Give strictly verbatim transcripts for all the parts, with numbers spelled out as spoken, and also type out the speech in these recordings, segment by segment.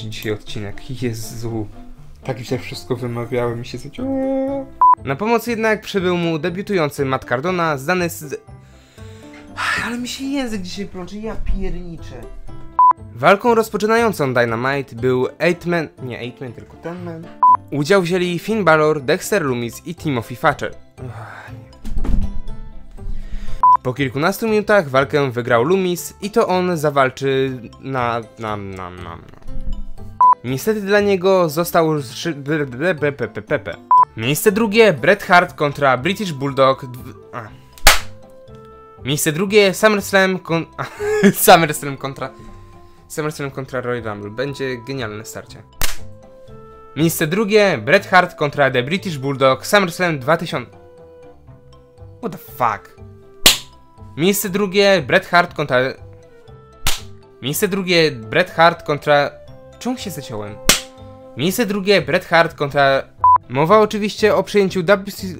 dzisiaj odcinek. Jezu. Tak źle wszystko wymawiałem i się zaciąłem. Na pomoc jednak przybył mu debiutujący Matt Cardona, znany z... Ale mi się język dzisiaj plączy, ja pierniczę. Walką rozpoczynającą Dynamite był Eight-Man, nie Eight-Man, tylko Ten-Man. Udział wzięli Finn Balor, Dexter Lumis i Timothy Thatcher. Po kilkunastu minutach walkę wygrał Lumis i to on zawalczy na... na... na... na... na. Niestety dla niego został... Miejsce drugie Bret Hart kontra British Bulldog. A. Miejsce drugie SummerSlam kon... SummerSlam kontra... SummerSlam kontra Royal Rumble. Będzie genialne starcie. Miejsce drugie Bret Hart kontra The British Bulldog SummerSlam dwa tysiące... What the fuck? Miejsce drugie Bret Hart kontra... Miejsce drugie Bret Hart kontra... Czemu się zaciąłem? Miejsce drugie Bret Hart kontra... Mowa oczywiście o przejęciu W C...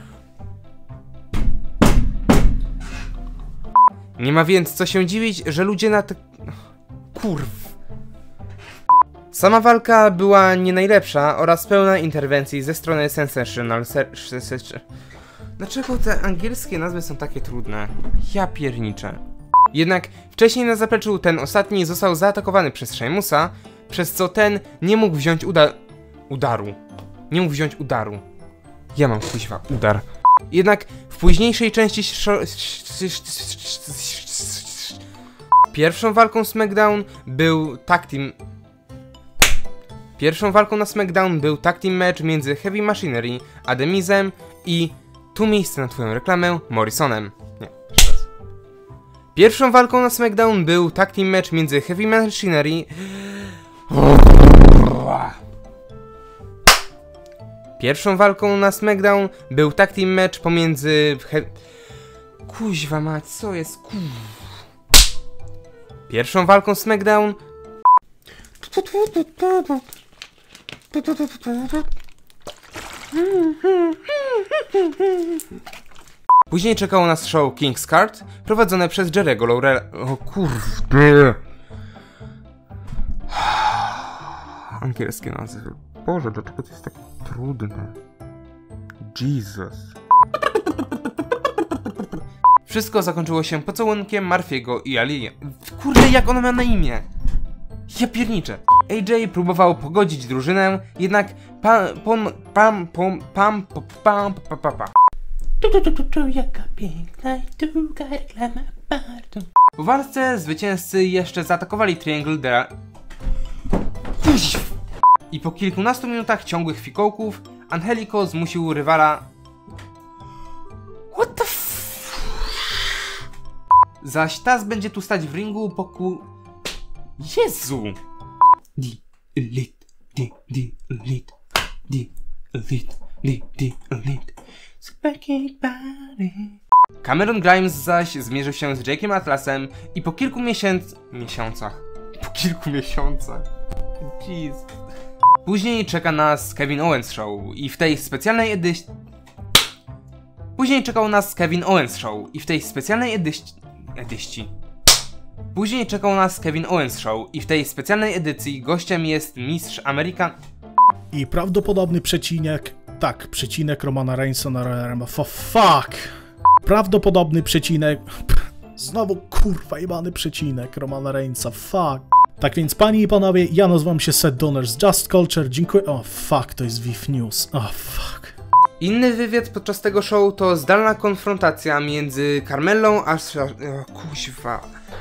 Nie ma więc co się dziwić, że ludzie na te... Kurw. Sama walka była nie najlepsza oraz pełna interwencji ze strony Sensational... Dlaczego te angielskie nazwy są takie trudne? Ja pierniczę. Jednak wcześniej na zapleczu ten ostatni został zaatakowany przez Sheamusa, przez co ten nie mógł wziąć uda... udaru. Nie mógł wziąć udaru. Ja mam kuźwa udar. Jednak w późniejszej części Pierwszą walką SmackDown był tag team... Pierwszą walką na SmackDown był tag team match między Heavy Machinery a The Mizem i... Tu miejsce na twoją reklamę, Morrisonem. Nie, jeszcze raz. Pierwszą walką na SmackDown był tag team match między Heavy Machinery... Pierwszą walką na SmackDown był tag team match pomiędzy... He... Kuźwa mać, co jest ku... Pierwszą walką SmackDown... Później czekało nas show King's Card, prowadzone przez Jerry'ego Lawrella... O kurde... Angielskie nazwy. Boże, dlaczego to jest tak trudne? Jesus. Wszystko zakończyło się pocałunkiem Murphy'ego i Ali. Kurde, jak ona ma na imię? Ja pierniczę. A J próbował pogodzić drużynę, jednak pam pom pam pom pam pam pam pam pam pam. Jaka piękna i długa reklama bardzo. Po walce zwycięzcy jeszcze zaatakowali Triangle de... I po kilkunastu minutach ciągłych fikołków Angelico zmusił rywala... What the f... Zaś Taz będzie tu stać w ringu poku... Jezu! Di elite, di di elite, di elite, di di elite. Super Kick Body. Cameron Grimes zaś zmierzył się z Jake'em Atlasem i po kilku miesięcy... miesiącach... Po kilku miesiącach... Jeez. Później czeka nas Kevin Owens Show i w tej specjalnej edycji... Później czekał nas Kevin Owens Show i w tej specjalnej edycji... Edycji... Później czekał nas Kevin Owens Show i w tej specjalnej edycji gościem jest mistrz Amerykan... I prawdopodobny przecinek... Tak, przecinek Romana Reignsa na Royal fuck! Prawdopodobny przecinek... Znowu kurwa jebany przecinek Romana Reignsa, fuck! Tak więc panie i panowie, ja nazywam się Seth Donner z Just Culture, dziękuję... O, oh, fuck, to jest V I F News, o, oh, fuck. Inny wywiad podczas tego show to zdalna konfrontacja między Carmellą a... O, kuźwa...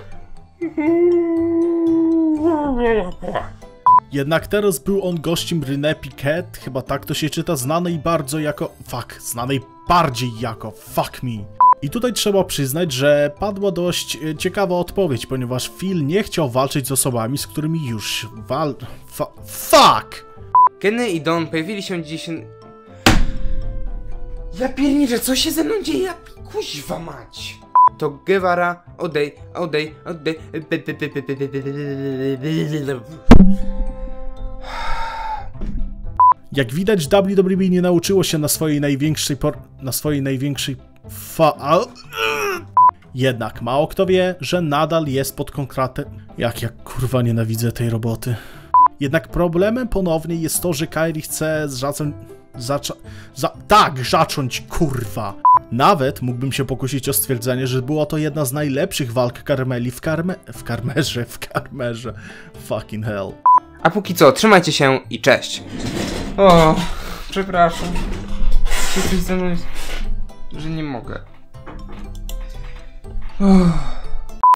Jednak teraz był on gościem Renee Paquette, chyba tak to się czyta, znanej bardzo jako... Fuck, znanej bardziej jako Fuck Me. I tutaj trzeba przyznać, że padła dość ciekawa odpowiedź, ponieważ Phil nie chciał walczyć z osobami, z którymi już wal... Fa fuck! Kenny i Don pojawili się dziś... Ja pierniczę, co się ze mną dzieje? Ja kuźwa mać! To Guevara, odej, odej, odej... Jak widać, W W E nie nauczyło się na swojej największej por... na swojej największej fa... Jednak mało kto wie, że nadal jest pod konkretem... Jak ja kurwa nienawidzę tej roboty. Jednak problemem ponownie jest to, że Kairi chce zacząć... Zacza... Za... Tak, zacząć, kurwa! Nawet mógłbym się pokusić o stwierdzenie, że była to jedna z najlepszych walk Carmeli w karme... w karmerze, w karmerze. Fucking hell. A póki co, trzymajcie się i cześć. O, przepraszam. Się coś ze mną jest, że nie mogę. Uff.